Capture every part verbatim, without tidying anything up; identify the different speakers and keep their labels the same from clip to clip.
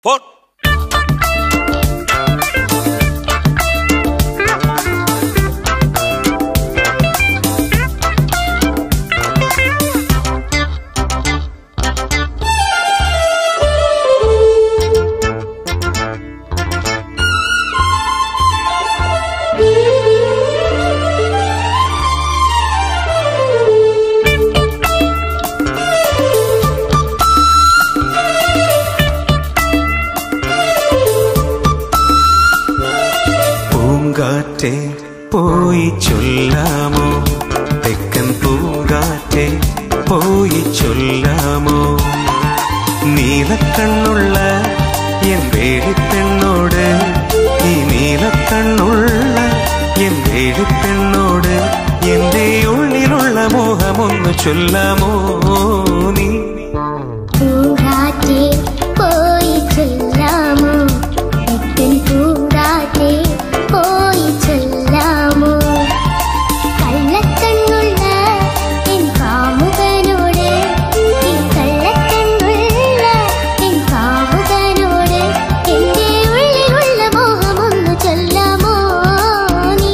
Speaker 1: Four.
Speaker 2: പൂങ്കാറ്റേ പോയി ചൊല്ലാമോ, തെക്കൻ പൂങ്കാറ്റേ പോയി ചൊല്ലാമോ, നീലക്കണ്ണുള്ള എൻ വേളിപ്പെണ്ണോട്, ഈ നീലക്കണ്ണുള്ള എൻ വേളിപ്പെണ്ണോട് എന്റെ ഉള്ളിലുള്ള മോഹമൊന്ന് ചൊല്ലാമോ നീ.
Speaker 3: പൂങ്കാറ്റേ പോയി ചൊല്ലാമോ, തെക്കൻ പൂങ്കാറ്റേ പോയി ചൊല്ലാമോ, കള്ളക്കണ്ണുള്ള എൻ കാമുകനോട്, ഈ കള്ളക്കണ്ണുള്ള എൻ കാമുകനോട് എന്റെ ഉള്ളിലുള്ള മോഹമൊന്നു ചൊല്ലാമോ നീ.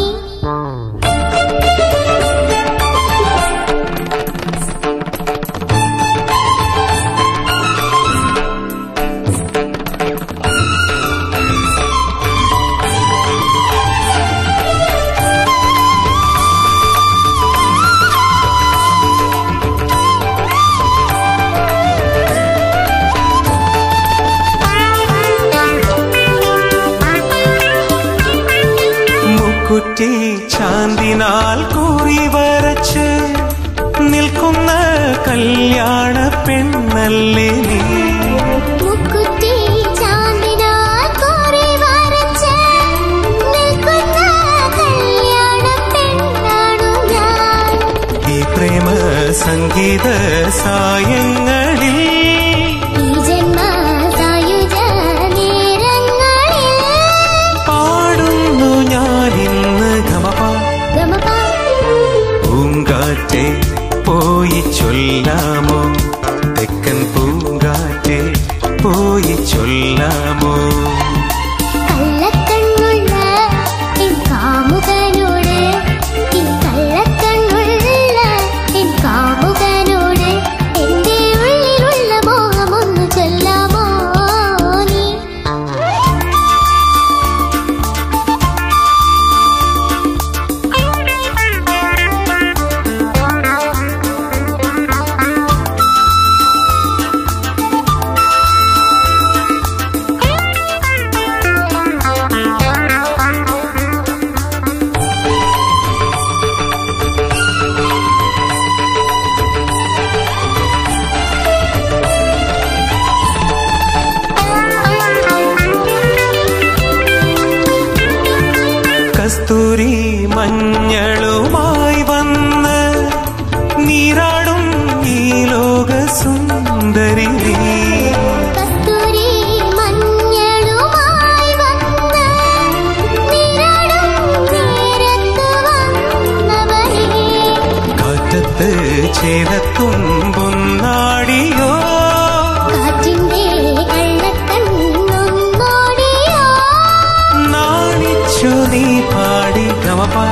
Speaker 2: കുറ്റി ചാന്തിനാൽ കൂറി വരച്ച് നിൽക്കുന്ന കല്യാണ പെണ്ണല്ലേ നീ.
Speaker 3: മുക്കുറ്റി ചാന്തിനാൽ കൂറി വരച്ച് നിൽക്കുന്ന കല്യാണ പെണ്ണാണു ഞാൻ.
Speaker 2: ഈ പ്രേമ സംഗീത സായങ്ങളിൽ പൂങ്കാറ്റേ പോയി ചൊല്ലാമോ, തെക്കൻ പൂങ്കാറ്റേ പോയി ചൊല്ലാമോ,
Speaker 3: കള്ളക്കണ്ണുള്ള എൻ കാമുകനോട്, ഈ കള്ളക്കണ്ണുള്ള എൻ കാമുകനോട് എന്റെ ഉള്ളിലുള്ള മോഹമൊന്നു ചൊല്ലാമോ നീ.
Speaker 2: കസ്തൂരി മഞ്ഞളുമായി വന്ന് നീരാടും ഈ ലോക സുന്ദരി,
Speaker 3: കസ്തൂരി മഞ്ഞളുമായി വന്ന് നീരാടും നേരത്ത് വന്നവരേ,
Speaker 2: കാറ്റത്ത് ചേലത്തും പൊന്നാടിയോ,
Speaker 3: കാറ്റിന്റെ കള്ളക്കണ്ണൊന്നോടിയോ,
Speaker 2: നാണിച്ചു നീ പാടി ഗമപാ.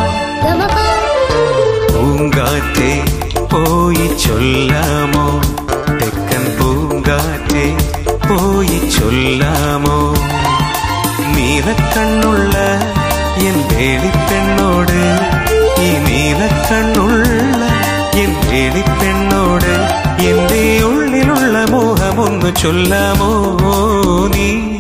Speaker 2: പൂങ്കാറ്റേ പോയി ചൊല്ലാമോ, തെക്കൻ പൂങ്കാറ്റേ പോയി ചൊല്ലാമോ, നീലക്കണ്ണുള്ള എൻ വേളിപ്പെണ്ണോട്, ഈ നീലക്കണ്ണുള്ള എൻ വേളിപ്പെണ്ണോട് എന്റെ ഉള്ളിലുള്ള മോഹമൊന്നു ചൊല്ലാമോ നീ.